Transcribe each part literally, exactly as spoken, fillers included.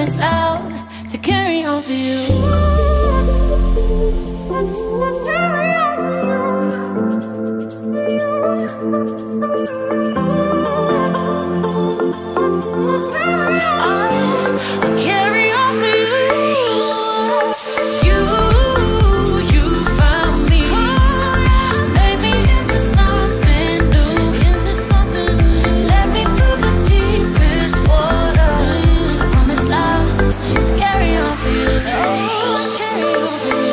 promise loud to carry on for you. I'll carry on for you. You, you found me, made me into something new, into something. Led me through the deepest water. I promise loud to carry on for you. Oh, I'll carry on for you.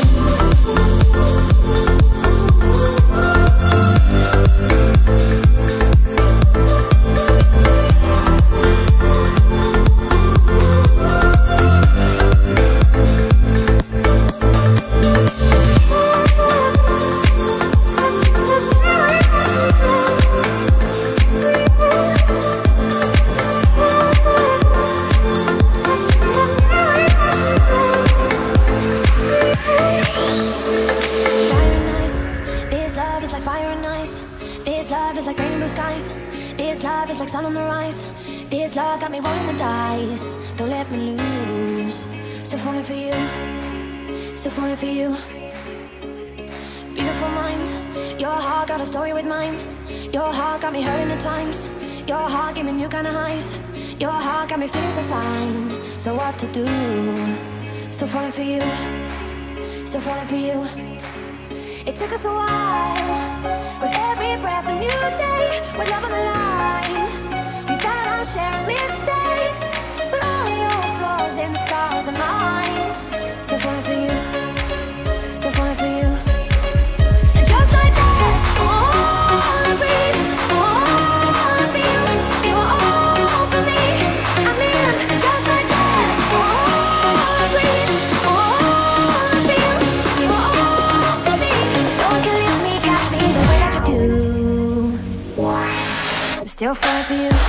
Got me rolling the dice, don't let me lose. Still falling for you, still falling for you. Beautiful mind, your heart got a story with mine. Your heart got me hurting at times. Your heart gave me new kind of highs. Your heart got me feeling so fine. So what to do? Still falling for you, still falling for you. It took us a while, with every breath a new day, with love on the line. We've had our share of mistakes, but all your flaws and scars are mine. Still falling for you, still falling for you. And just like that, all I breathe, all I feel, you were all for me. I mean, just like that, all I breathe, all I feel, you were all for me. No one can leave me, catch me the way that you do. I'm still falling for you.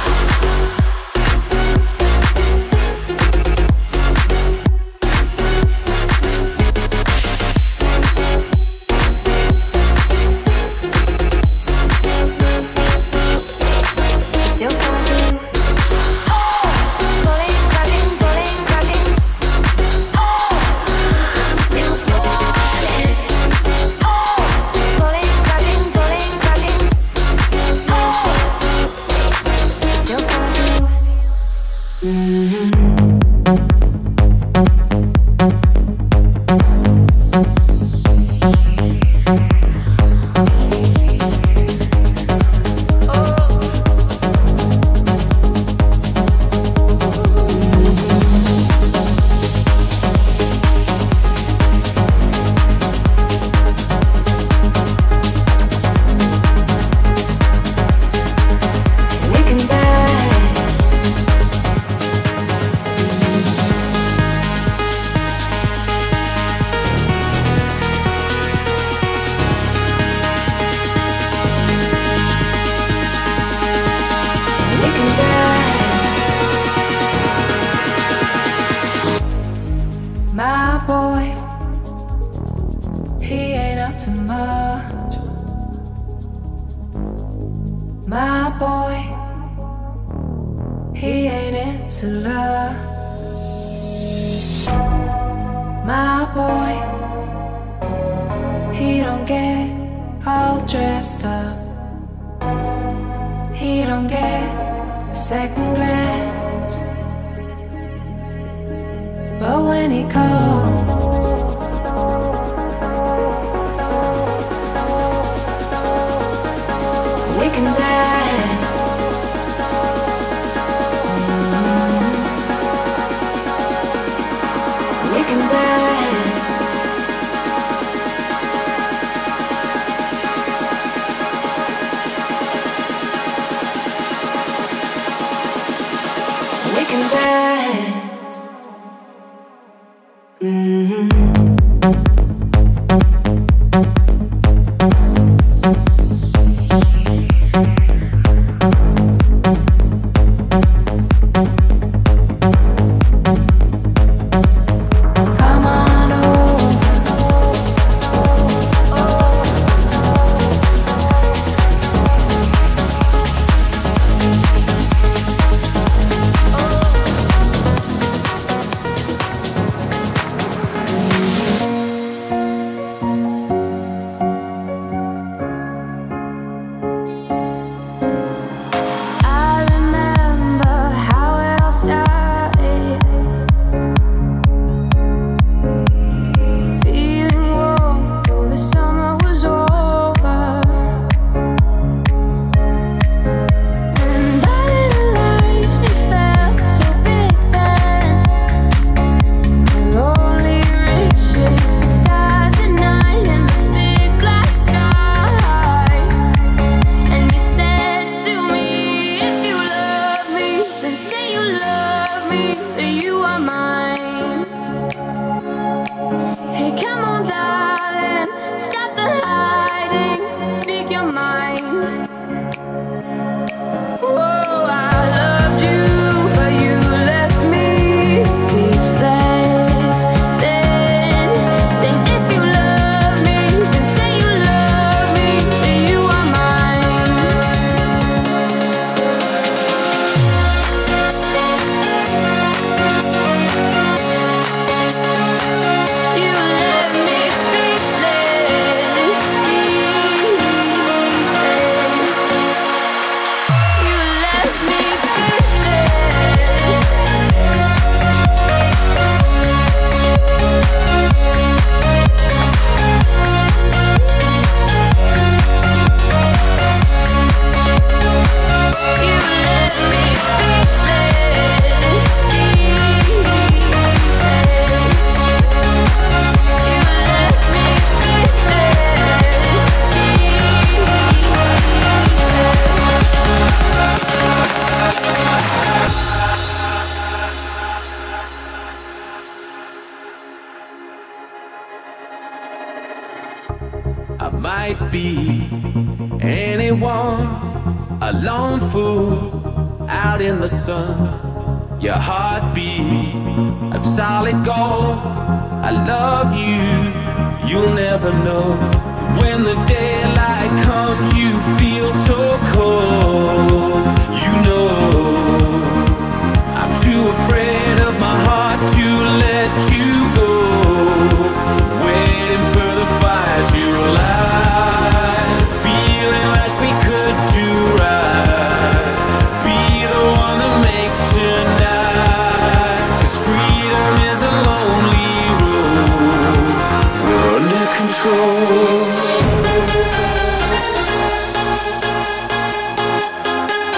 a lone fool out in the sun. Your heartbeat of solid gold. I love you, you'll never know. When the daylight comes, you feel so cold. You know I'm too afraid of my heart to let you go. Waiting for the fires, you're alive, feeling like we could do right. Be the one that makes tonight, 'cause freedom is a lonely road. We're under control.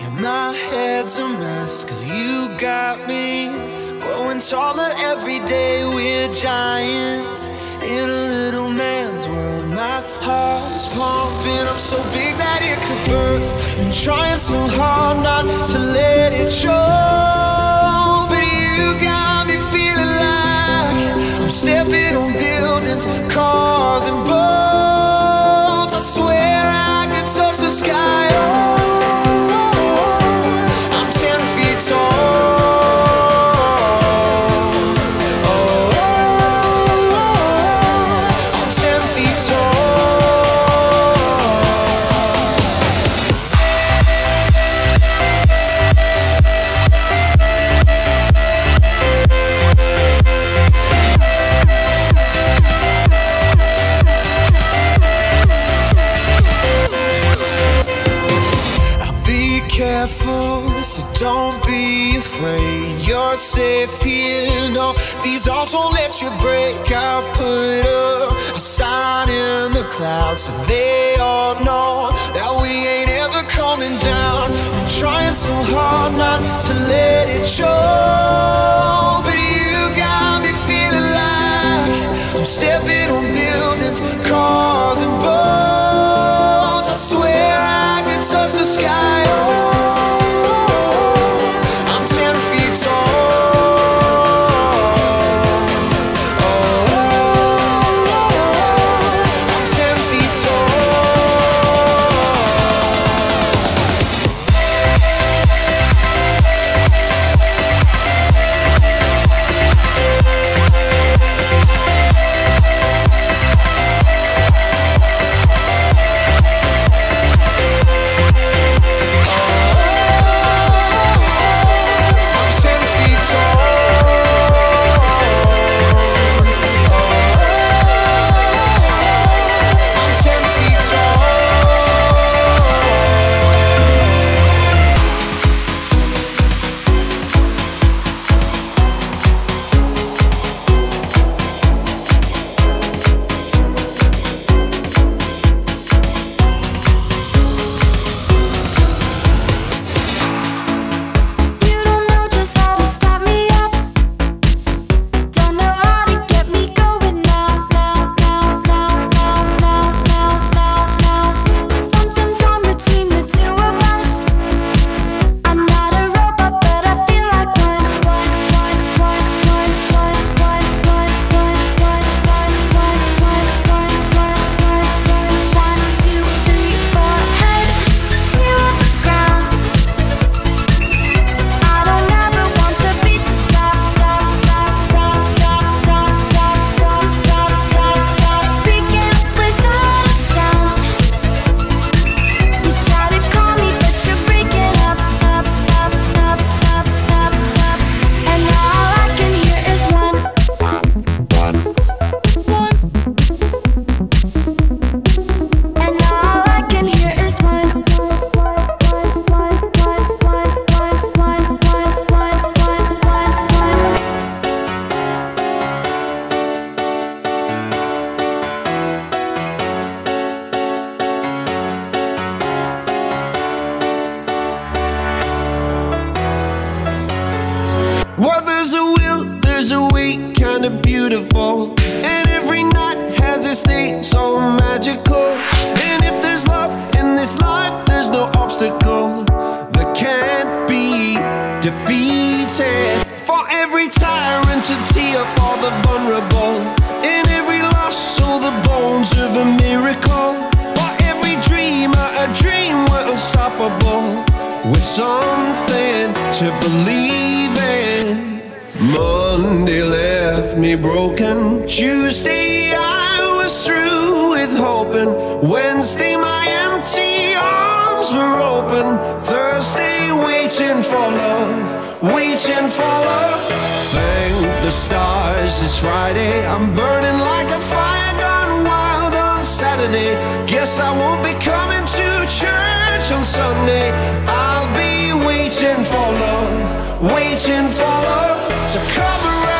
Yeah, my head's a mess, cause you got me growing taller every day. We're giants in a little man's world. My heart is pumping up so big that it could burst. I'm trying so hard not to let it show, but you got me feeling like I'm stepping on buildings, cars and boats. I swear I could touch the sky. Oh, I'm ten feet tall. Oh, I'm ten feet tall. Careful, so don't be afraid. You're safe here, no, these odds won't let you break. I put up a sign in the clouds so they all know that we ain't ever coming down. I'm trying so hard not to let it show, but you got me feeling like I'm stepping on buildings, cars and boats. I swear I could touch the sky. Well, there's a will, there's a way, kinda beautiful, and every night has its day so magical. And if there's love in this life, there's no obstacle that can't be defeated. For every tyrant to tear for the vulnerable, in every loss, so the bones of a miracle. For every dreamer, a dream we're unstoppable, with something to believe in. Monday left me broken. Tuesday I was through with hoping. Wednesday my empty arms were open. Thursday waiting for love, waiting for love. Thank the stars it's Friday. I'm burning like a fire gone wild on Saturday. Guess I won't be coming to church on Sunday. I'll be waiting for love, waiting for love to come around.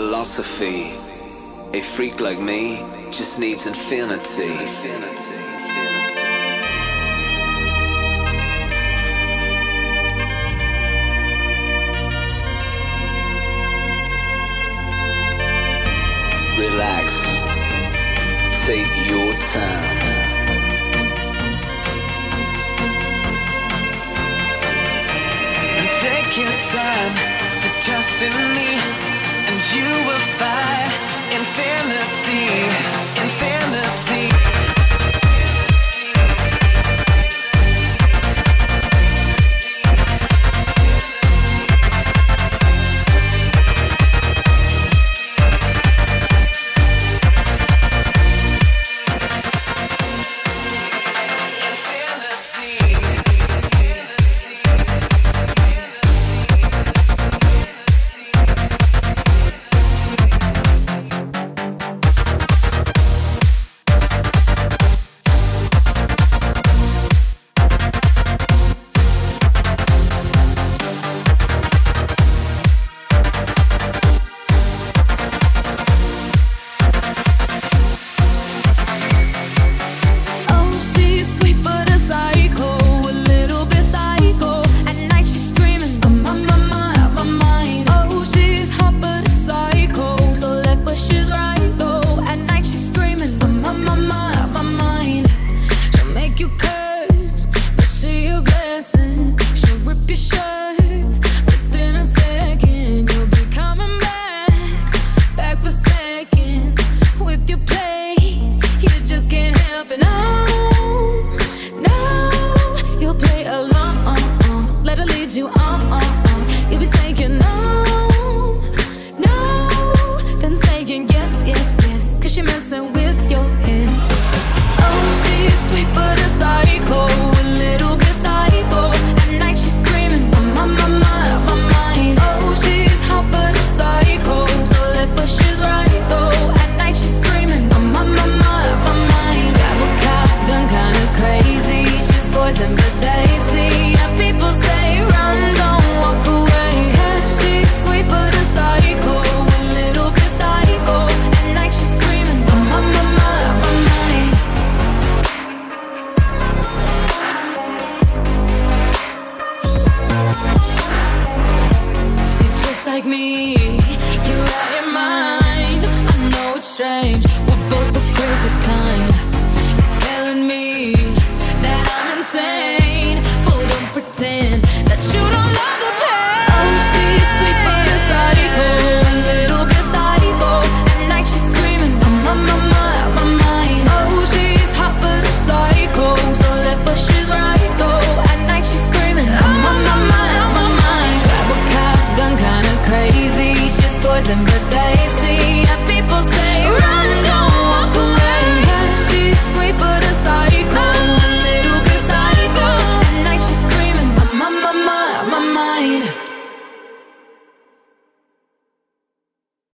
philosophy. A freak like me just needs infinity. Relax, take your time. And take your time to trust in me, and you will find infinity, infinity. Messing with your head. Oh, she's sweet but a psycho.